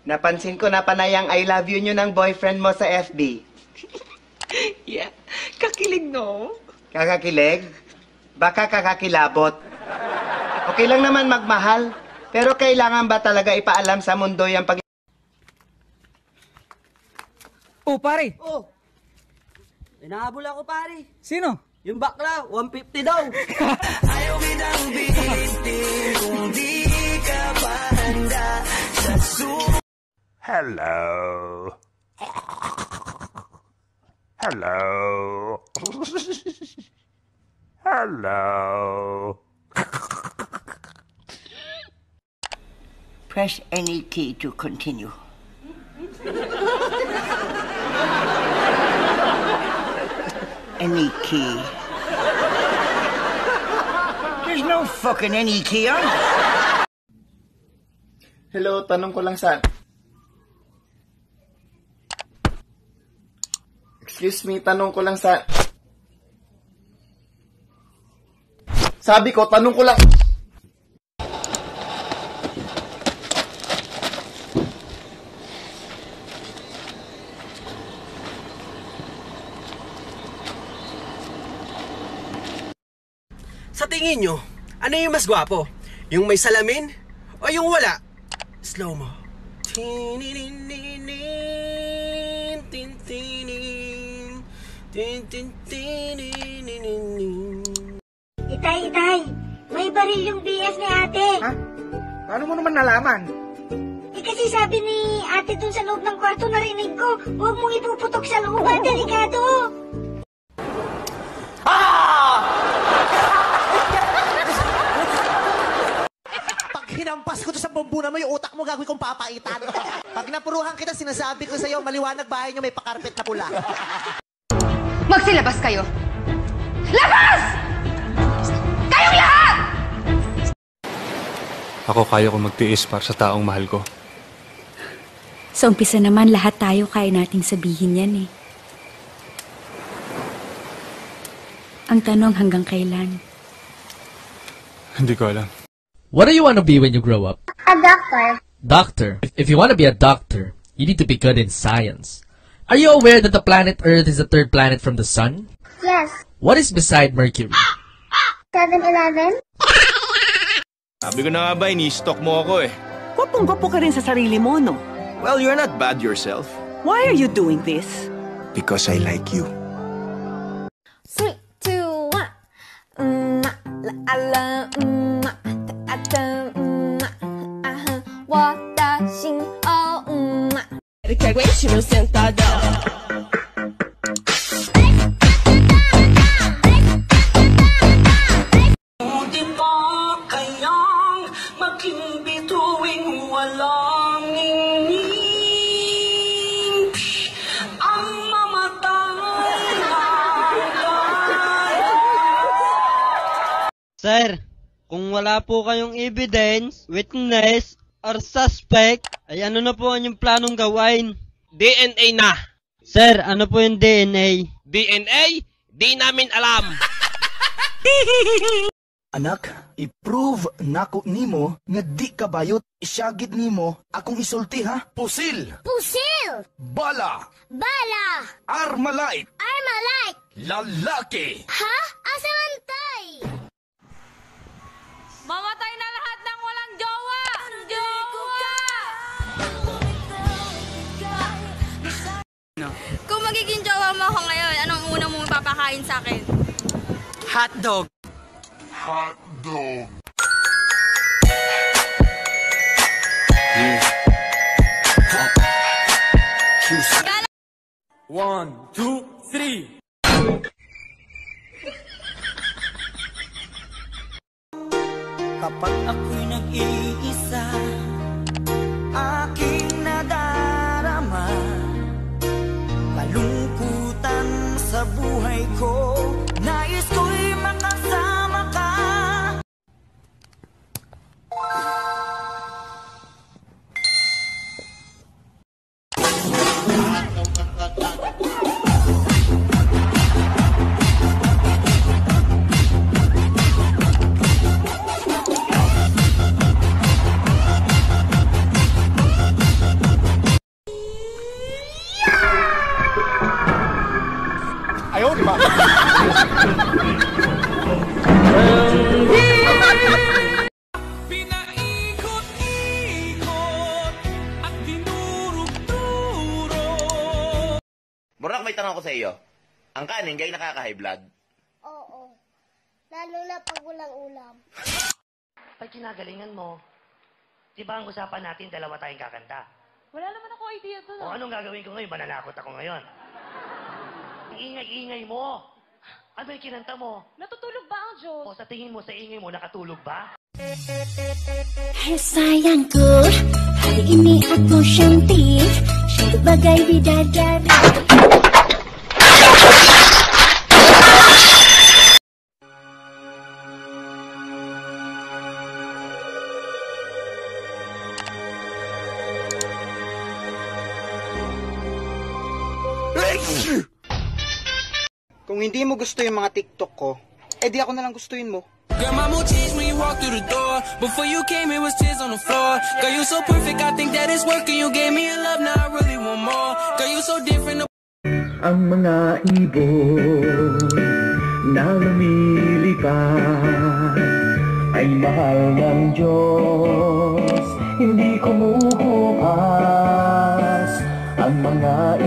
Napansin ko na panayang I love you nyo ng boyfriend mo sa FB. Yeah, kakilig no? Kakakilig? Baka kakakilabot. Okay lang naman magmahal, pero kailangan ba talaga ipaalam sa mundo yung pag... Oh, pare! Oh! Inahabol ako, pare. Sino? Yung bakla, 150 daw. Ayaw kitang bitin kung di ka pa handa sa Hello. Hello. Hello. Press any key to continue. Any key. There's no fucking any key on. Hello, tanong ko lang sa... Excuse me, tanong ko lang sa... Sabi ko, tanong ko lang... Sa tingin nyo, ano yung mas gwapo? Yung may salamin o yung wala? Slow mo. Itay, may baril yung BF ni ate. Ha? Paano mo naman nalaman? Kasi sabi ni ate dun sa loob ng kwarto, narinig ko, huwag mong ipuputok sa loob, delikado. Hinampas ko to sa bambuna mo, yung utak mo gagawin kong papaitan. Pag napuruhan kita, sinasabi ko sa'yo, maliwanag bahay nyo, may pakarpet na pula. Magsilabas kayo! Labas! Kayong lahat! Ako kaya ko magtiis para sa taong mahal ko. Sa umpisa naman, lahat tayo kaya nating sabihin yan eh. Ang tanong hanggang kailan? Hindi ko alam. What do you want to be when you grow up? A doctor. Doctor. If you want to be a doctor, you need to be good in science. Are you aware that the planet Earth is the third planet from the sun? Yes. What is beside Mercury? 7-Eleven? Sabi ko na nga ba, ini-stalk mo ako eh. Gwapong-gwapo ka rin sa sarili mo, no? Well, you're not bad yourself. Why are you doing this? Because I like you. 3, 2, 1. La la 我的心哦 quer aguentinho sentadão. Di ba kayang maging bituing walang ningning ang mamatay Sir, kung wala po kayong evidence, witness, or suspect, ay ano na po ang yung planong gawain? DNA na. Sir, ano po yung DNA? DNA? Di namin alam. Anak, i-prove nako nimo nga di ka bayot. Isyagit nimo akong isulti ha. Pusil! Pusil! Bala! Bala! Armalite! Armalite! Lalaki! Ha? Asamantay! Mamatay na lahat ng walang jowa! Jowa! Kung magiging jowa mo ako ngayon, anong una mong papakain sa akin? Hotdog. Hotdog. One, two, three. Kapag ako'y nag-iisa, aking nadarama kalungkutan sa buhay ko. Nais ko'y makasama ka. Ayaw, di ba? Burak, may tanong ko sa iyo. Ang kanin, gay nakaka-high blood? Oo. Lalo na pag walang ulam. Pag kinagalingan mo, di ba ang usapan natin dalawa tayong kakanta? Wala naman ako idea doon. O anong gagawin ko ngayon? Mananakot ako ngayon. Ang ingay-ingay mo. Ano yung kinanta mo? Natutulog ba ang Diyos? O sa tingin mo, sa ingay mo, nakatulog ba? Hey sayangku, hari ini aku cantik, cantik bagai bidadari. Kung hindi mo gusto yung mga TikTok ko, edi ako na lang gustuin mo. Girl, my mood changed when you walked through the door. Before you came, it was tears on the floor. Girl, you so perfect, I think that it's working. You gave me a love, now I really want more. Girl, you so different. Ang mga ibon na lumilipad ay mahal ng Diyos, hindi kumukupas. Ang mga